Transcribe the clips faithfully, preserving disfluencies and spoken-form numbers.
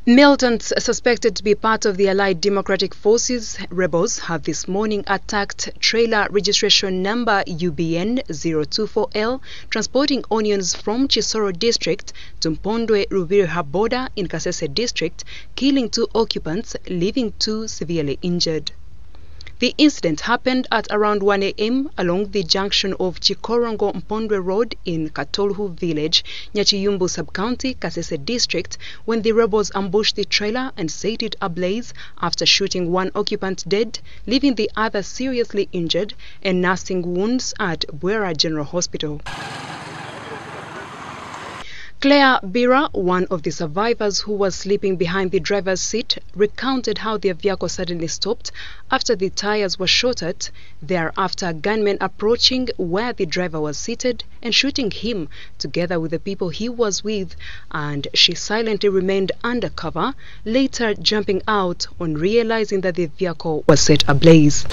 Militants suspected to be part of the Allied Democratic Forces rebels have this morning attacked trailer registration number U B N zero two four L transporting onions from Chisoro district to Mpondwe Rubiriha border in Kasese district, killing two occupants, leaving two severely injured. The incident happened at around one A M along the junction of Chikorongo Mpondwe Road in Katolhu village, Nyachiyumbu sub-county, Kasese district, when the rebels ambushed the trailer and set it ablaze after shooting one occupant dead, leaving the other seriously injured and nursing wounds at Bwera General Hospital. Claire Bira, one of the survivors who was sleeping behind the driver's seat, recounted how their vehicle suddenly stopped after the tires were shot at, thereafter gunmen approaching where the driver was seated and shooting him together with the people he was with, and she silently remained under cover, later jumping out on realizing that the vehicle was set ablaze.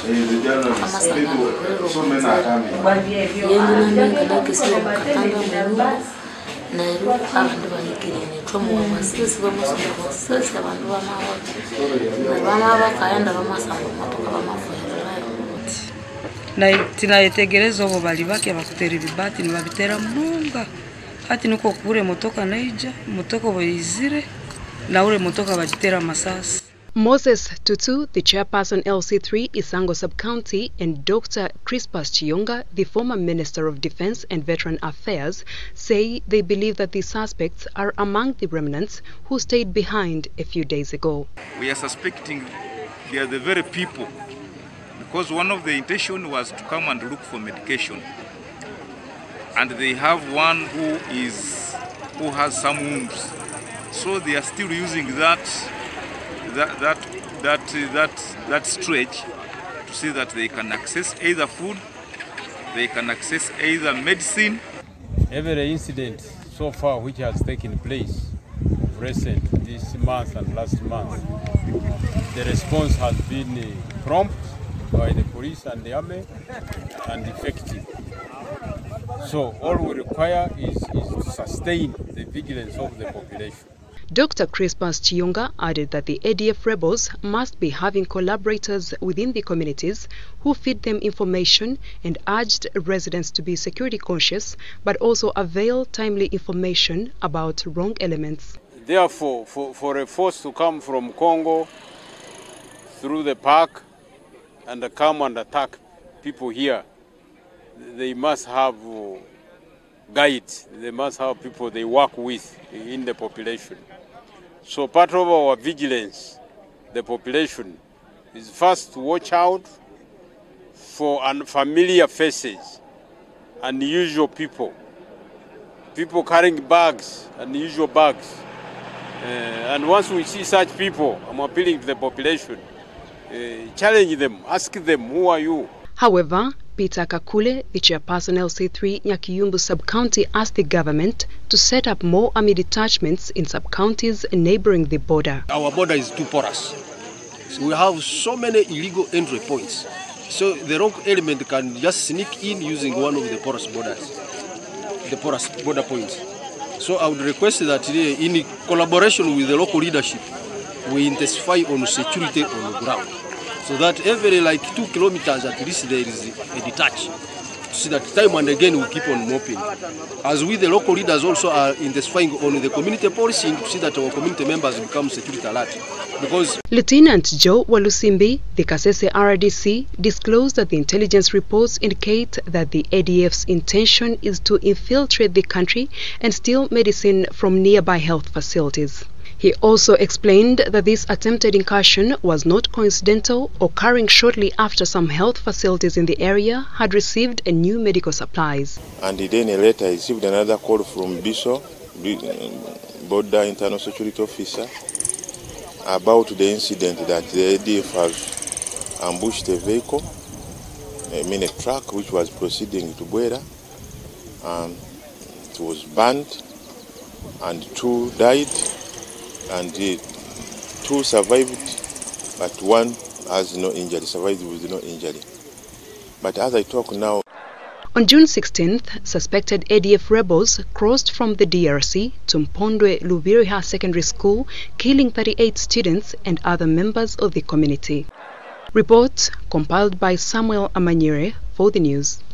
na tinayetegereza obo bali bake bakutera ibibati nibabitera munga hati nuko kure motoka naija motoka boizire na ule motoka bagitera masasi. Moses Tutu, the chairperson L C three Isango Sub-County, and Doctor Crispas Chiyonga, the former Minister of Defense and Veteran Affairs, say they believe that the suspects are among the remnants who stayed behind a few days ago. We are suspecting they are the very people, because one of the intention was to come and look for medication, and they have one who is who has some wounds, so they are still using that. That that that uh, that that stretch to see that they can access either food, they can access either medicine. Every incident so far which has taken place recent this month and last month, the response has been uh, prompt by the police and the army and effective. So all we require is, is to sustain the vigilance of the population. Doctor Crispas Chiyonga added that the A D F rebels must be having collaborators within the communities who feed them information, and urged residents to be security conscious but also avail timely information about wrong elements. Therefore, for, for a force to come from Congo through the park and come and attack people here, they must have guides, they must have people they work with in the population. So part of our vigilance, the population, is first to watch out for unfamiliar faces, unusual people, people carrying bags, unusual bags. Uh, and once we see such people, I'm appealing to the population, uh, challenge them, ask them, who are you? However, Peter Kakule, the chairperson L C three Nyakiyumbu sub-county, asked the government to set up more army detachments in sub-counties neighboring the border. Our border is too porous. So we have so many illegal entry points. So the wrong element can just sneak in using one of the porous borders, the porous border points. So I would request that in collaboration with the local leadership, we intensify on security on the ground, so that every like two kilometers at least there is a detach, to see that time and again we keep on mopping. As we, the local leaders, also are intensifying on the community policing to see that our community members become security alert. Because Lieutenant Joe Walusimbi, the Kasese R D C, disclosed that the intelligence reports indicate that the A D F's intention is to infiltrate the country and steal medicine from nearby health facilities. He also explained that this attempted incursion was not coincidental, occurring shortly after some health facilities in the area had received a new medical supplies. And then a later I received another call from Biso, Border Internal Security Officer, about the incident that the A D F has ambushed a vehicle, I mean a truck which was proceeding to Bwera, and it was burned and two died. And uh, two survived, but one has no injury, survived with no injury. But as I talk now, On June sixteenth, suspected A D F rebels crossed from the D R C to Mpondwe Lubiriha Secondary School, killing thirty-eight students and other members of the community. Report compiled by Samuel Amanyere for the news.